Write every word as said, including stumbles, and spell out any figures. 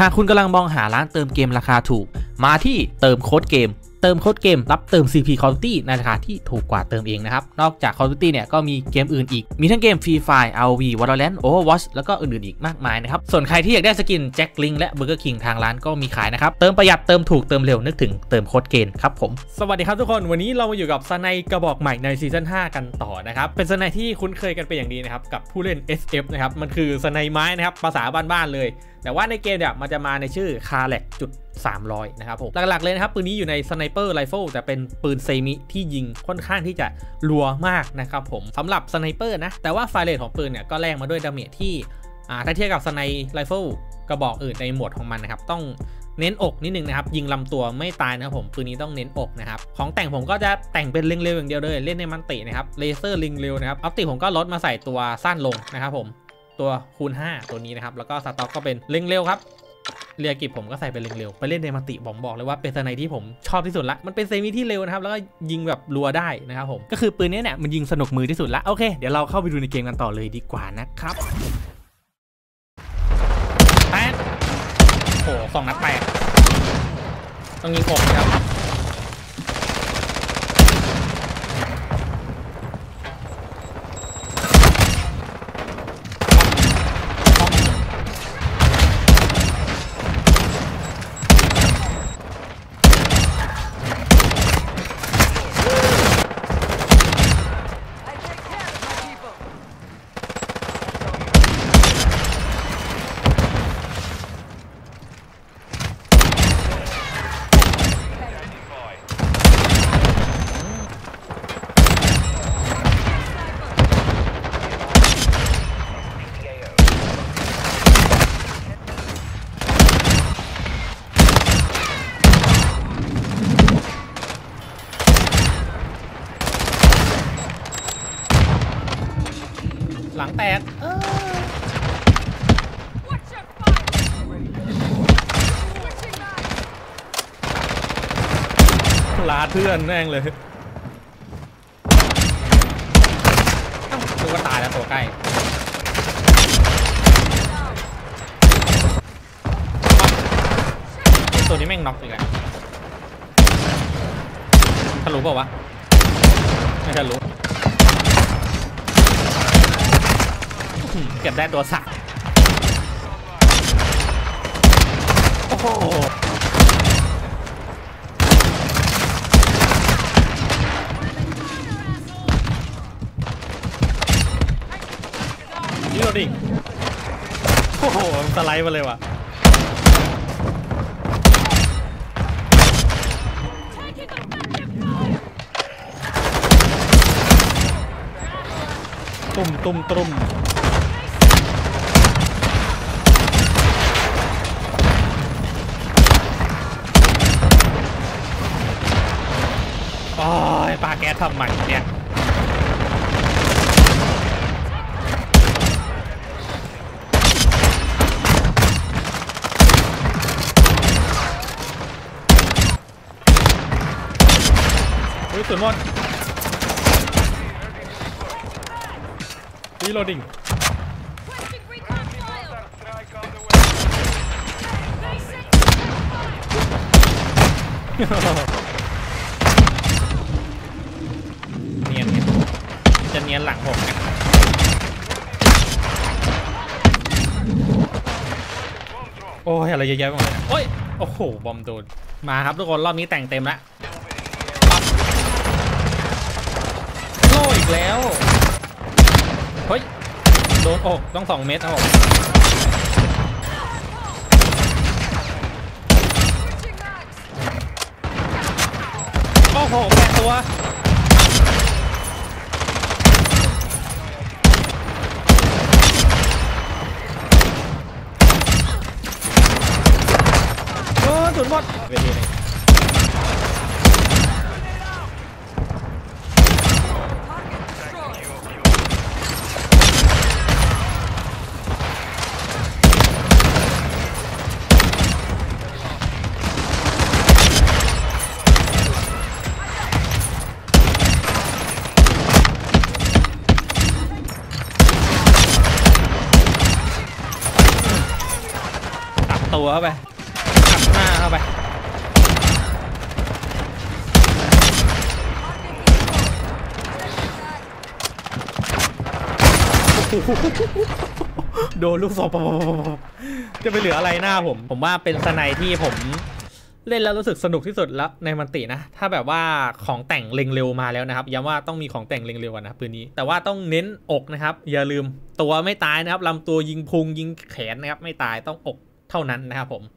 หากคุณกำลังมองหาร้านเติมเกมราคาถูกมาที่เติมโค้ดเกมเติมโค้ดเกมรับเติม ซี พี Call of Duty ในราคาที่ถูกกว่าเติมเองนะครับนอกจาก Call of Duty เนี่ยก็มีเกมอื่นอีกมีทั้งเกม Free Fire อาร์ โอ วี Valorant Overwatch แล้วก็อื่นๆอีกมากมายนะครับส่วนใครที่อยากได้สกินแจ็คลิงและ Burger King ทางร้านก็มีขายนะครับเติมประหยัดเติมถูกเติมเร็วนึกถึงเติมโค้ดเกมครับผมสวัสดีครับทุกคนวันนี้เรามาอยู่กับสไนกระบอกใหม่ในซีซั่นห้ากันต่อนะครับเป็นสไนที่คุ้นเคยกันเป็นอย่างดีนะครับกับผู้เล่น เอส เอฟ นะครับมันคือสไนไม้นะครับภาษาบ้านๆเลยแต่ว่าในเกมเนี่ยมันจะมาในชื่อ คาแล็ก จุด สามร้อย นะครับผมหลักๆเลยนะครับปืนนี้อยู่ในสไนเปอร์ไรเฟิลแต่เป็นปืนเซมิที่ยิงค่อนข้างที่จะรัวมากนะครับผมสำหรับสไนเปอร์นะแต่ว่าไฟเรทของปืนเนี่ยก็แลกมาด้วยดาเมจที่อ่าถ้าเทียบกับสไนไรเฟิลกระบอกอื่นในหมวดของมันนะครับต้องเน้นอกนิดนึงนะครับยิงลำตัวไม่ตายนะครับผมปืนนี้ต้องเน้นอกนะครับของแต่งผมก็จะแต่งเป็นลิงเร็วอย่างเดียวเลยเล่นในมันตินะครับเลเซอร์ลิงเร็วนะครับออปติผมก็ลดมาใส่ตัวสั้นลงนะครับผมตัวคูณห้าตัวนี้นะครับแล้วก็สต็อกก็เป็นลิงเร็วครับเรียกิบผมก็ใส่เป็นเร็วๆไปเล่นในมันติผมบอกเลยว่าเป็นสไนที่ผมชอบที่สุดละมันเป็นเซมิที่เร็วนะครับแล้วก็ยิงแบบรัวได้นะครับผมก็คือปืนนี้เนี่ยมันยิงสนุกมือที่สุดละโอเคเดี๋ยวเราเข้าไปดูในเกมกันต่อเลยดีกว่านะครับแป๊ดโอ้สองนัดแตกต้องยิงอกนะครับหลังแตกเออลาเพื่อนแม่งเลยดูว่าตายแล้วตัวใกล้ตัวนี้แม่งน็อกอีกแล้วทะลุเปล่าวะไม่ทะลุเก็บได้ตัวสักโอ้โหนี่เราดิโอ้โหสไลด์มาเลยว่ะตุ่มตุ่มตุ่มโอ้ยปลาแก๊สทำใหม่เนี่ยอุ้ยสุดหมดรีโหลดดิ้งเนียนจะเนียนหลังผมกันโอ้ยอะไรเยอะแยะไปหมดเลยโอ้ยโอ้โหบอมโดนมาครับทุกคนรอบนี้แต่งเต็มแล้วโล่อีกแล้วเฮ้ยโดนอกต้องสองเมตรครับผมโอ้โหแปดตัวโอ้สุดหมดเวทีเลยตตัวเข้าไปขัดหน้าเข้าไปโดนลูกศรจะไปเหลืออะไรหน้าผมผมว่าเป็นสไนที่ผมเล่นแล้วรู้สึกสนุกที่สุดแล้วในมันตินะถ้าแบบว่าของแต่งเล็งเร็วมาแล้วนะครับย้ำว่าต้องมีของแต่งเล็งเร็วนะปืนนี้แต่ว่าต้องเน้นอกนะครับอย่าลืมตัวไม่ตายนะครับลำตัวยิงพุงยิงแขนนะครับไม่ตายต้องอกเท่านั้นนะครับผม